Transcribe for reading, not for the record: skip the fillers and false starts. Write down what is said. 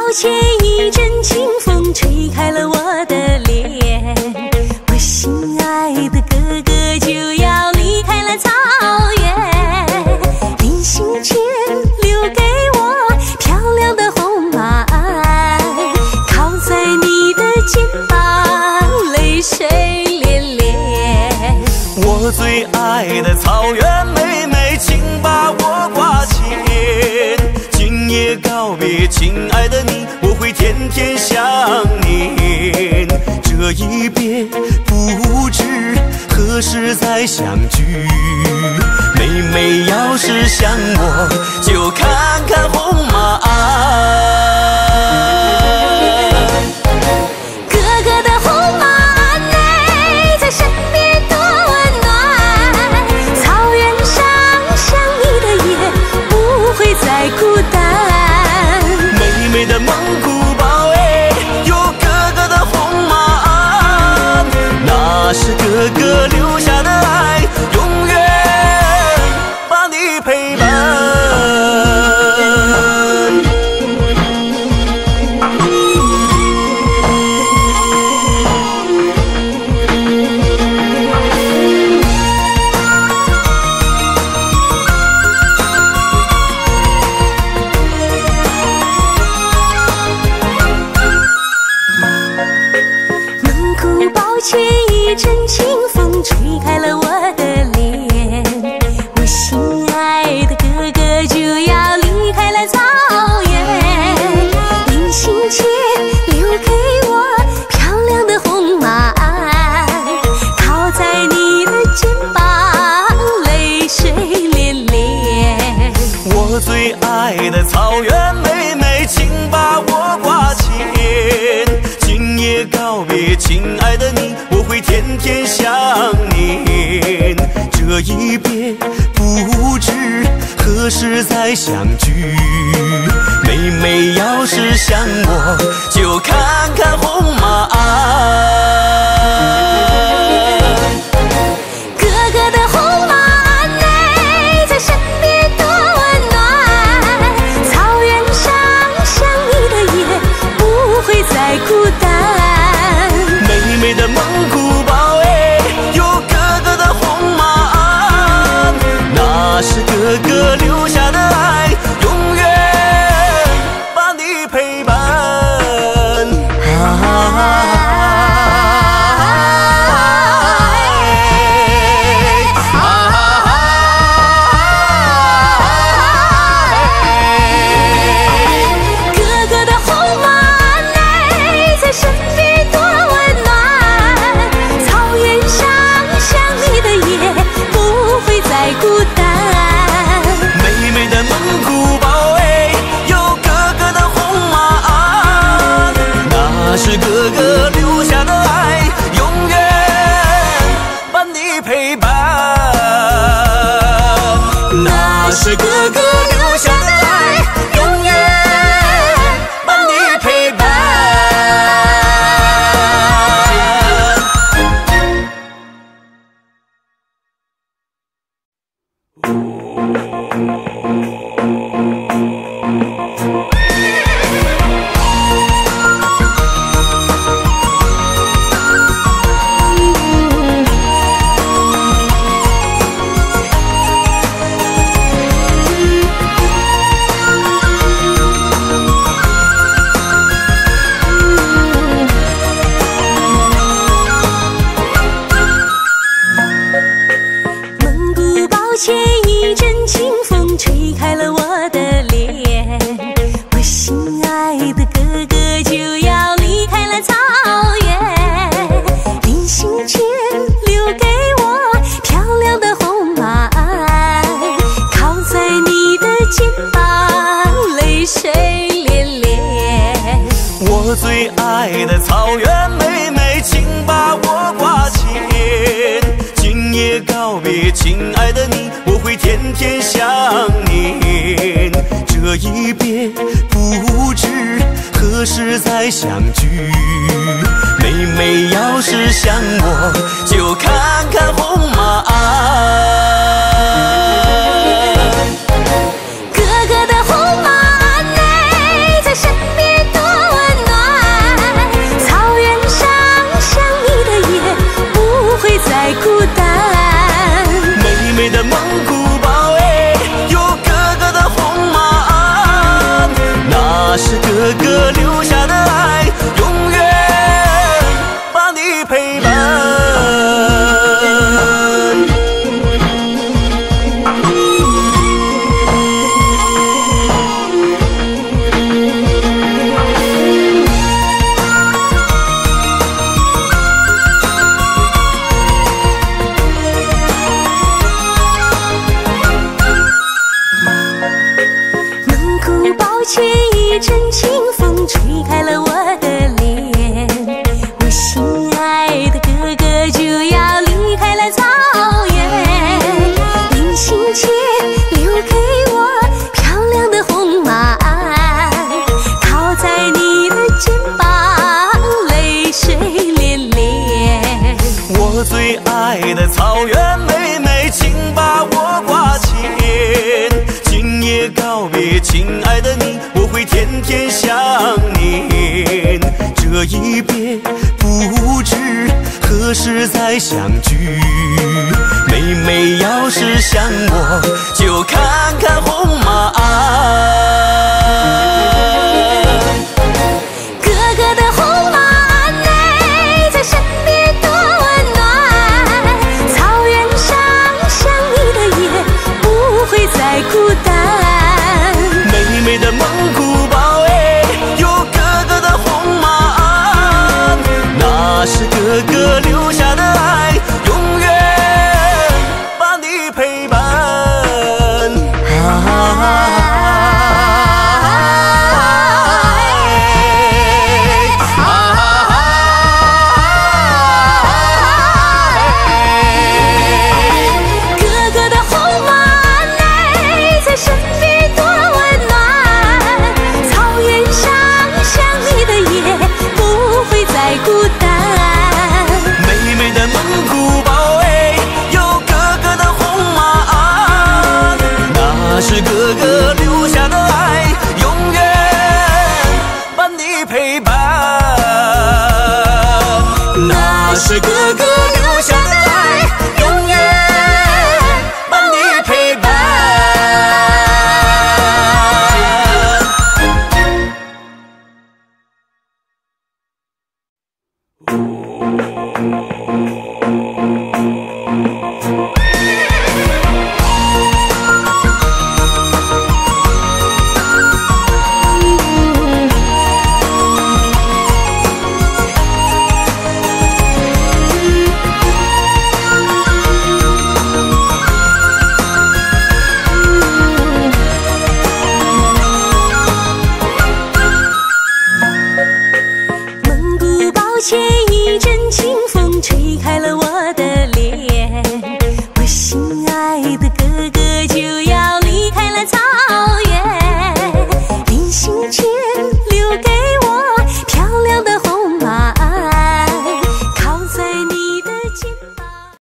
且一阵清风吹开了我的脸，我心爱的哥哥就要离开了草原，临行前留给我漂亮的红马鞍，靠在你的肩膀，泪水涟涟。 我最爱的草原妹妹，请把我挂牵。今夜告别，亲爱的你，我会天天想念。这一别，不知何时再相聚。妹妹要是想我，就看看红马鞍。 哥哥的红马鞍内，在身边多温暖。草原上想你的夜，不会再孤单。 妹妹的蒙古包，有哥哥的红马鞍，那是哥哥留下的爱，永远把你陪伴。 蒙古包却一阵清风吹开了我的脸，我心爱的哥哥就要离开了草原，临行前留给我漂亮的红马鞍，靠在你的肩膀，泪水涟涟。 我最爱的草原妹妹，请把我挂牵。今夜告别，亲爱的你，我会天天想念。这一别，不知何时再相聚。妹妹要是想我，就看看红马鞍。 哥哥的红马鞍内，在身边多温暖。草原上想你的夜，不会再孤单。 妹妹的蒙古包，有哥哥的红马鞍，那是哥哥留下的爱，永远把你陪伴。 哥哥的红马鞍内，在身边多温暖。草原上想你的夜，不会再孤单。 妹妹的蒙古包，有哥哥的红马鞍，那是哥哥留下的爱，永远把你陪伴。那是哥哥留下的爱，永远把你陪伴。 蒙古包却一阵清风吹开了我的脸，我心爱的哥哥就要离开了草原，临行前留给我漂亮的红马鞍，靠在你的肩膀，泪水涟涟。 我最爱的草原妹妹，请把我挂牵。今夜告别，亲爱的你，我会天天想念。这一别，不知何时再相聚。妹妹要是想我，就看看红马鞍。哥哥的红马鞍内，在身边多哥留下的爱，永远把你陪伴。 一阵清风吹开了我的脸，我心爱的哥哥就要离开了草原。临行前留给我漂亮的红马鞍，靠在你的肩膀，泪水涟涟。 我最爱的草原妹妹，请把我挂牵。今夜告别，亲爱的你，我会天天想念。这一别不知何时再相聚。妹妹要是想我，就看看红马鞍。 哥哥的红马鞍哎，在身边多温暖。草原上想你的夜，不会再孤单。 妹妹的蒙古包哎，有哥哥的红马鞍，那是哥哥留下的爱，永远把你陪伴。 哥哥的红马鞍哎，在身边多温暖。草原上想你的夜，不会再孤单。 妹妹的蒙古包哎，有哥哥的红马鞍，那是哥哥留下的爱，永远把你陪伴。那是哥哥留下的爱，永远把你陪伴。 蒙古包前一阵清风吹开了我